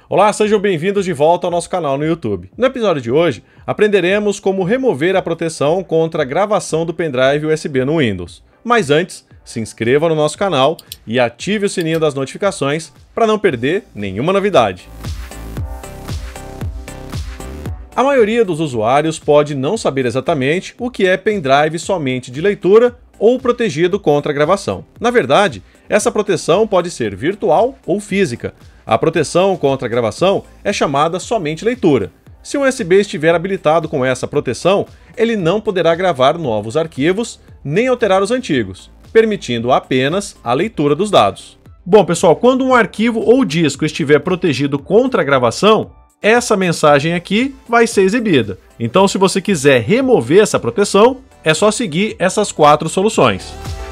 Olá, sejam bem-vindos de volta ao nosso canal no YouTube. No episódio de hoje, aprenderemos como remover a proteção contra a gravação do pendrive USB no Windows. Mas antes, se inscreva no nosso canal e ative o sininho das notificações para não perder nenhuma novidade. A maioria dos usuários pode não saber exatamente o que é pendrive somente de leitura ou protegido contra a gravação. Na verdade, essa proteção pode ser virtual ou física. A proteção contra a gravação é chamada somente leitura. Se o USB estiver habilitado com essa proteção, ele não poderá gravar novos arquivos nem alterar os antigos, permitindo apenas a leitura dos dados. Bom, pessoal, quando um arquivo ou disco estiver protegido contra a gravação, essa mensagem aqui vai ser exibida. Então, se você quiser remover essa proteção, é só seguir essas 4 soluções.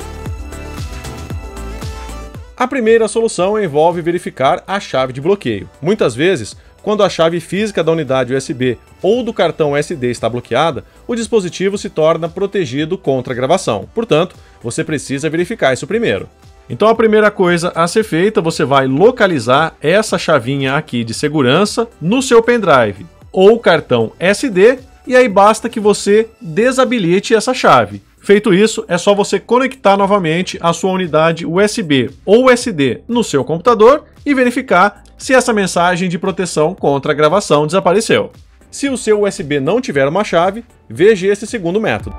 A primeira solução envolve verificar a chave de bloqueio. Muitas vezes, quando a chave física da unidade USB ou do cartão SD está bloqueada, o dispositivo se torna protegido contra a gravação. Portanto, você precisa verificar isso primeiro. Então a primeira coisa a ser feita, você vai localizar essa chavinha aqui de segurança no seu pendrive ou cartão SD e aí basta que você desabilite essa chave. Feito isso, é só você conectar novamente a sua unidade USB ou SD no seu computador e verificar se essa mensagem de proteção contra a gravação desapareceu. Se o seu USB não tiver uma chave, veja esse segundo método.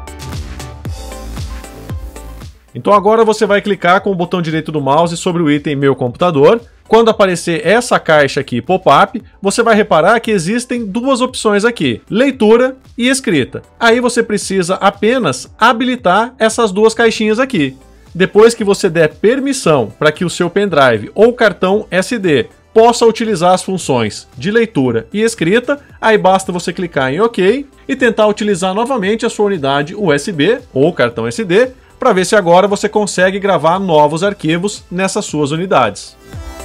Então agora você vai clicar com o botão direito do mouse sobre o item Meu Computador. Quando aparecer essa caixa aqui pop-up, você vai reparar que existem 2 opções aqui, leitura e escrita. Aí você precisa apenas habilitar essas 2 caixinhas aqui. Depois que você der permissão para que o seu pendrive ou cartão SD possa utilizar as funções de leitura e escrita, aí basta você clicar em OK e tentar utilizar novamente a sua unidade USB ou cartão SD para ver se agora você consegue gravar novos arquivos nessas suas unidades.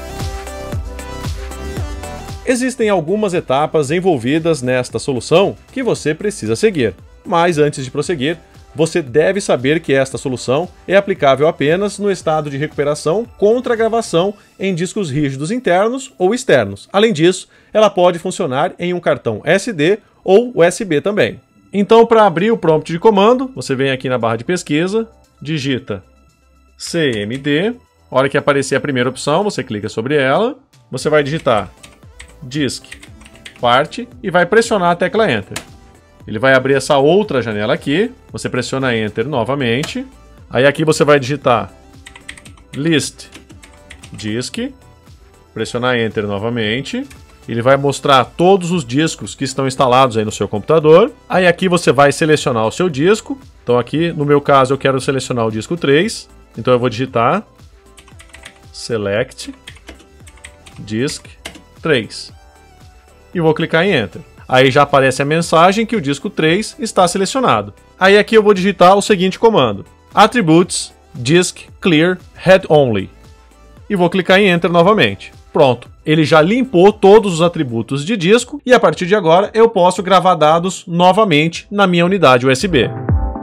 Existem algumas etapas envolvidas nesta solução que você precisa seguir, mas antes de prosseguir, você deve saber que esta solução é aplicável apenas no estado de recuperação contra a gravação em discos rígidos internos ou externos. Além disso, ela pode funcionar em um cartão SD ou USB também. Então, para abrir o prompt de comando, você vem aqui na barra de pesquisa, digita cmd, a hora que aparecer a primeira opção, você clica sobre ela, você vai digitar disk part e vai pressionar a tecla Enter. Ele vai abrir essa outra janela aqui, você pressiona Enter novamente, aí aqui você vai digitar list disk, pressionar Enter novamente, ele vai mostrar todos os discos que estão instalados aí no seu computador, aí aqui você vai selecionar o seu disco, então aqui no meu caso eu quero selecionar o disco 3, então eu vou digitar select disk 3 e vou clicar em Enter. Aí já aparece a mensagem que o disco 3 está selecionado. Aí aqui eu vou digitar o seguinte comando: attributes disk clear head only e vou clicar em Enter novamente. Pronto, ele já limpou todos os atributos de disco e a partir de agora eu posso gravar dados novamente na minha unidade USB.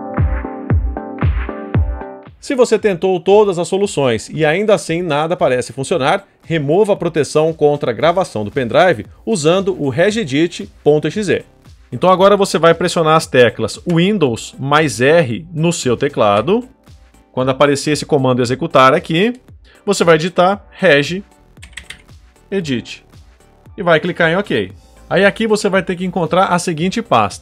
Se você tentou todas as soluções e ainda assim nada parece funcionar, remova a proteção contra a gravação do pendrive usando o regedit.exe. Então agora você vai pressionar as teclas Windows mais R no seu teclado. Quando aparecer esse comando executar aqui, você vai digitar regedit e vai clicar em OK. Aí aqui você vai ter que encontrar a seguinte pasta: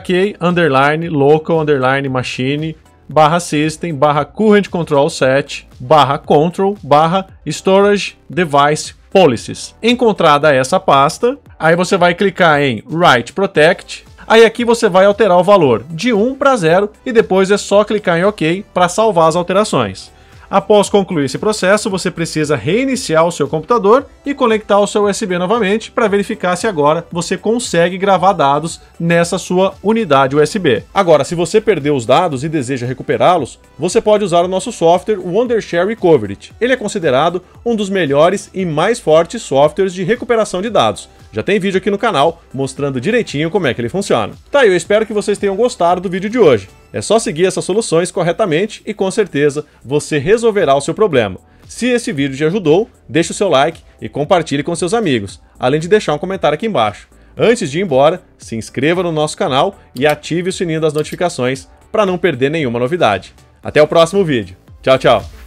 hk_local_machine /system /current control set /control /storage device policies. Encontrada essa pasta, aí você vai clicar em write protect, aí aqui você vai alterar o valor de 1 para 0 e depois é só clicar em OK para salvar as alterações. Após concluir esse processo, você precisa reiniciar o seu computador e conectar o seu USB novamente para verificar se agora você consegue gravar dados nessa sua unidade USB. Agora, se você perdeu os dados e deseja recuperá-los, você pode usar o nosso software Wondershare Recovery. Ele é considerado um dos melhores e mais fortes softwares de recuperação de dados. Já tem vídeo aqui no canal mostrando direitinho como é que ele funciona. Tá, eu espero que vocês tenham gostado do vídeo de hoje. É só seguir essas soluções corretamente e com certeza você resolverá o seu problema. Se esse vídeo te ajudou, deixe o seu like e compartilhe com seus amigos, além de deixar um comentário aqui embaixo. Antes de ir embora, se inscreva no nosso canal e ative o sininho das notificações para não perder nenhuma novidade. Até o próximo vídeo. Tchau, tchau!